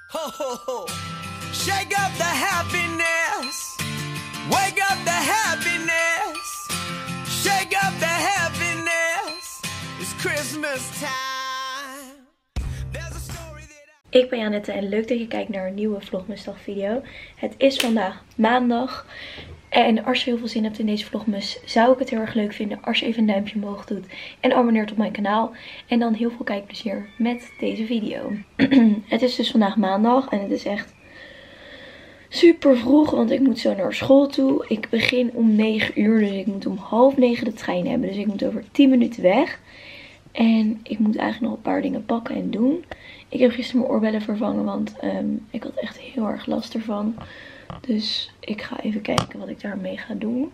Ho, ho, ho. Shake up the happiness. Wake up the happiness. Shake up the happiness. It's Christmas time. There's a story that Ik ben Janette en leuk dat je kijkt naar een nieuwe Vlogmusdag video. Het is vandaag maandag. En als je heel veel zin hebt in deze vlogmus, zou ik het heel erg leuk vinden als je even een duimpje omhoog doet. En abonneert op mijn kanaal. En dan heel veel kijkplezier met deze video. Het is dus vandaag maandag en het is echt super vroeg, want ik moet zo naar school toe. Ik begin om 9 uur, dus ik moet om 8:30 de trein hebben. Dus ik moet over 10 minuten weg. En ik moet eigenlijk nog een paar dingen pakken en doen. Ik heb gisteren mijn oorbellen vervangen, want ik had echt heel erg last ervan. Dus ik ga even kijken wat ik daarmee ga doen.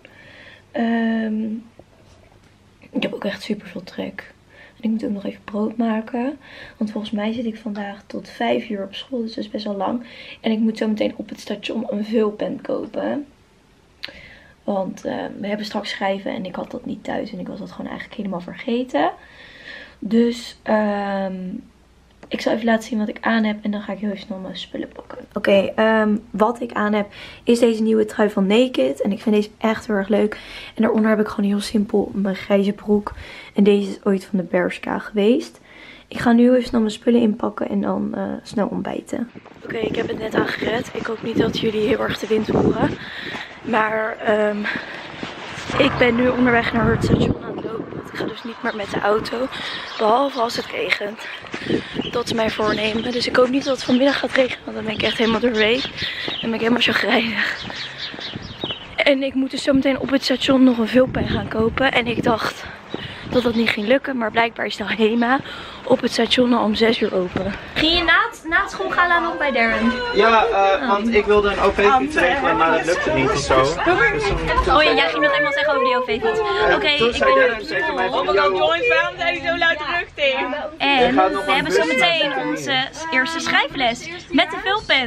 Ik heb ook echt super veel trek. En ik moet ook nog even brood maken. Want volgens mij zit ik vandaag tot 5 uur op school. Dus dat is best wel lang. En ik moet zo meteen op het station een vulpen kopen. Want we hebben straks schrijven en ik had dat niet thuis. En ik was dat gewoon eigenlijk helemaal vergeten. Dus ik zal even laten zien wat ik aan heb. En dan ga ik heel even snel mijn spullen pakken. Oké, wat ik aan heb is deze nieuwe trui van Naked. En ik vind deze echt heel erg leuk. En daaronder heb ik gewoon heel simpel mijn grijze broek. En deze is ooit van de Bershka geweest. Ik ga nu even snel mijn spullen inpakken en dan snel ontbijten. Oké, ik heb het net aangered. Ik hoop niet dat jullie heel erg de wind horen. Maar ik ben nu onderweg naar het station aan het lopen. Ik ga dus niet meer met de auto. Behalve als het regent. Dat is mijn voornemen. Dus ik hoop niet dat het vanmiddag gaat regenen. Want dan ben ik echt helemaal doorweek. Dan ben ik helemaal chagrijnig. En ik moet dus zo meteen op het station nog een vulpen gaan kopen. En ik dacht dat dat niet ging lukken. Maar blijkbaar is de HEMA op het station al om 6 uur open. Ging je na het schoolgala nog bij Darren? Ja, want ik wilde een OV-fiets regelen, maar dat lukte niet of zo. Oh ja, jij ging nog eenmaal zeggen over die OV-fiets. Oké, ik ben nu op school. Oh my god, jongens, waarom zijn jullie zo luidruchtig? En we hebben zo meteen onze eerste schrijfles met de vulpen.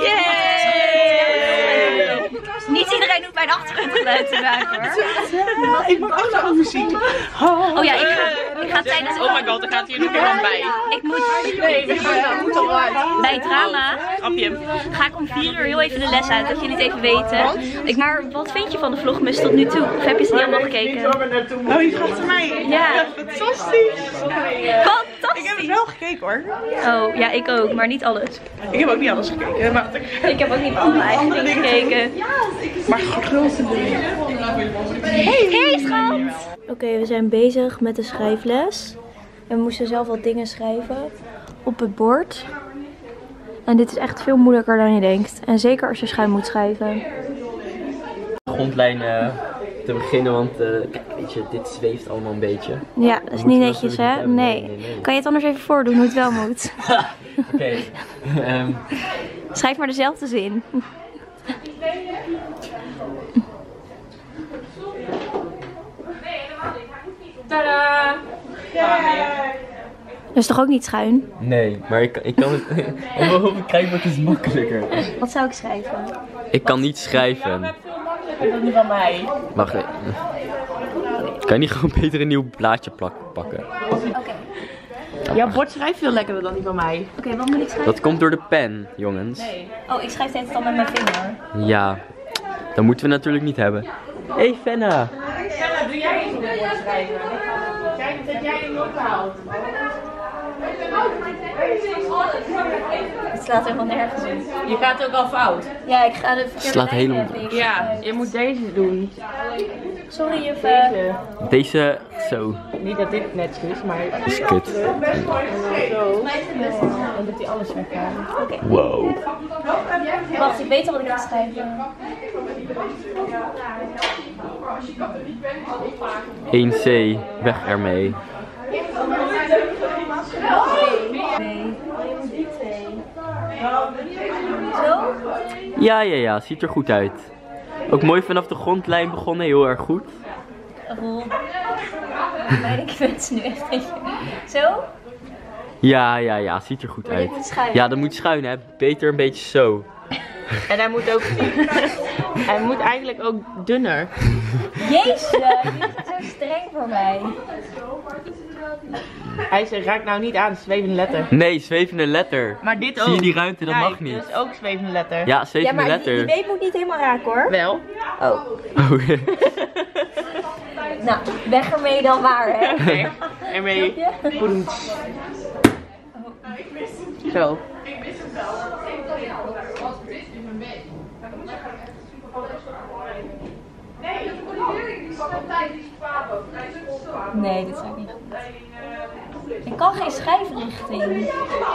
Yay! Niet iedereen hoeft mijn achtergrondgeluid te maken hoor. Ik mag ook nog muziek. Oh ja, ik ga tijdens... Oh my god, er gaat hier nog iemand bij. Ik moet... Moet al uit. Bij het drama Grapje. ga ik om 4 uur heel even de les uit, dat jullie het even weten. Maar wat vind je van de vlogmus tot nu toe? Of heb je ze niet allemaal gekeken? Oh, je vraagt aan mij? Ja. Fantastisch. Fantastisch! Ik heb het wel gekeken hoor. Oh, ja, ik ook, maar niet alles. Ik heb ook niet alles gekeken. Maar Ik heb ook niet alle eigen dingen gekeken. Maar grote dingen. Hey schat! Oké, we zijn bezig met de schrijfles. En we moesten zelf wat dingen schrijven op het bord. En dit is echt veel moeilijker dan je denkt. En zeker als je schuin moet schrijven. Grondlijn te beginnen, want kijk, weet je, dit zweeft allemaal een beetje. Ja, dat is niet netjes hè? Nee. Kan je het anders even voordoen hoe het wel moet? Oké. Schrijf maar dezelfde zin. Tadaa! Dat is toch ook niet schuin? Nee, maar ik kan het... Ik wil hopen, krijg ik iets makkelijker. Wat zou ik schrijven? Ik kan niet schrijven. Dat is niet van mij. Wacht even. Kan je niet gewoon beter een nieuw blaadje pakken? Oké. Jouw bord schrijft veel lekkerder dan die van mij. Oké, wat moet ik schrijven? Dat komt door de pen, jongens. Nee. Oh, ik schrijf het dan met mijn vinger. Ja, dat moeten we natuurlijk niet hebben. Hey Fenna! Stella, doe jij eens op het bord schrijven? Kijk dat jij hem ophaalt. Het slaat helemaal nergens op. Je gaat ook al fout. Ja, ik ga de verkeerde Slaat lijn helemaal- hebben. Ja, je moet deze doen. Sorry juf. Deze, zo, Niet dat dit net is, maar is kut. zo. Dan doet hij alles weghalen. Oké. Wow. Wacht, ik weet al wat ik ga schrijven. 1C, weg ermee. Zo? Ja, ziet er goed uit. Ook mooi vanaf de grondlijn begonnen, heel erg goed. Rol. Ik wens nu echt een beetje. Zo? Ja, ziet er goed Maar dit uit. moet schuin. Ja, dat moet schuin hè, beter een beetje zo. En hij moet ook... hij moet eigenlijk ook dunner. Jezus, jullie zijn zo streng voor mij. Hij raakt nou niet aan, de zwevende letter. Nee, zwevende letter. Maar dit ook. Zie je die ruimte? Dat Kijk, mag niet. dit is ook zwevende letter. Ja, zwevende maar letter. die weet moet niet helemaal raken hoor. Wel. Oh. Oké. Nou, weg ermee dan maar hè. Kijk, ermee. Boedoens. Zo. Nee, dit zou ik niet goed. Ik kan geen schrijfrichting.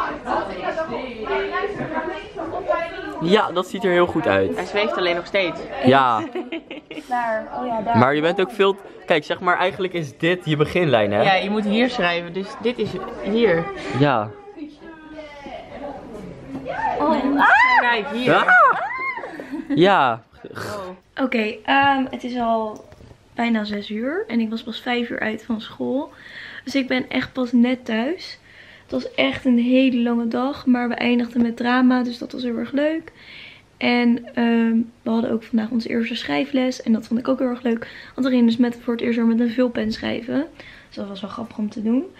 Ja, dat ziet er heel goed uit. Hij zweeft alleen nog steeds. Ja, Daar, oh ja, daar. maar je bent ook veel... Kijk, zeg maar, eigenlijk is dit je beginlijn, hè? Ja, je moet hier schrijven, dus dit is hier. Ja. Oh, Kijk, hier. Ah! Ja. Oké, het is al bijna 6 uur en ik was pas 5 uur uit van school. Dus ik ben echt pas net thuis. Het was echt een hele lange dag, maar we eindigden met drama, dus dat was heel erg leuk. En we hadden ook vandaag onze eerste schrijfles en dat vond ik ook heel erg leuk. Want we gingen dus voor het eerst weer met een vulpen schrijven. Dus dat was wel grappig om te doen.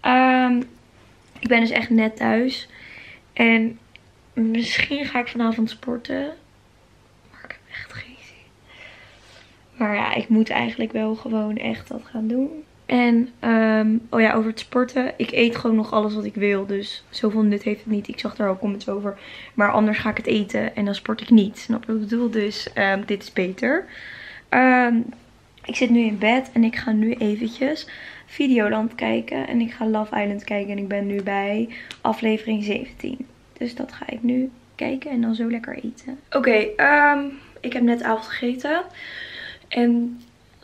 Ik ben dus echt net thuis. En misschien ga ik vanavond sporten. Maar ik heb echt geen zin. Maar ja, ik moet eigenlijk wel gewoon echt dat gaan doen. En oh ja, over het sporten. Ik eet gewoon nog alles wat ik wil. Dus zoveel nut heeft het niet. Ik zag daar ook comments over. Maar anders ga ik het eten en dan sport ik niet. Snap je wat ik bedoel? Dus dit is beter. Ik zit nu in bed en ik ga nu eventjes Videoland kijken. En ik ga Love Island kijken. En ik ben nu bij aflevering 17. Dus dat ga ik nu kijken en dan zo lekker eten. Oké, ik heb net avond gegeten. En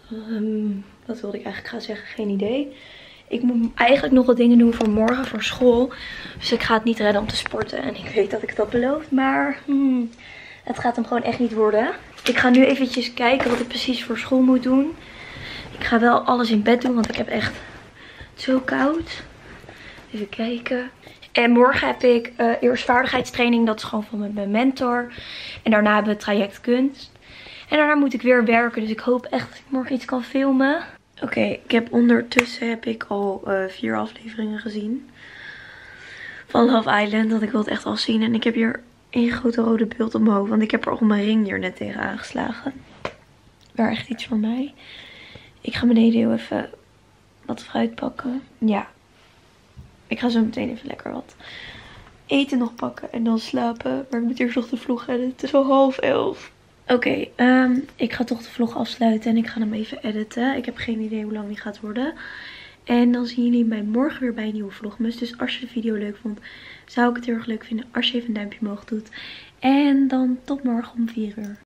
wat wilde ik eigenlijk gaan zeggen? Geen idee. Ik moet eigenlijk nog wat dingen doen voor morgen, voor school. Dus ik ga het niet redden om te sporten. En ik weet dat ik dat beloof. Maar het gaat hem gewoon echt niet worden. Ik ga nu eventjes kijken wat ik precies voor school moet doen. Ik ga wel alles in bed doen, want ik heb echt zo koud. Even kijken. En morgen heb ik eerst vaardigheidstraining. Dat is gewoon van mijn mentor. En daarna hebben we traject kunst. En daarna moet ik weer werken. Dus ik hoop echt dat ik morgen iets kan filmen. Oké, ik heb ondertussen al 4 afleveringen gezien. Van Love Island. Dat ik wil het echt al zien. En ik heb hier een grote rode beeld op mijn hoofd. Want ik heb er al mijn ring hier net tegen aangeslagen. Waar echt iets voor mij. Ik ga beneden heel even wat fruit pakken. Ja. Ik ga zo meteen even lekker wat eten nog pakken en dan slapen. Maar ik moet eerst nog de vlog editen. Het is al 10:30. Oké, ik ga toch de vlog afsluiten en ik ga hem even editen. Ik heb geen idee hoe lang die gaat worden. En dan zien jullie mij morgen weer bij een nieuwe vlogmas. Dus als je de video leuk vond, zou ik het heel erg leuk vinden als je even een duimpje omhoog doet. En dan tot morgen om 4 uur.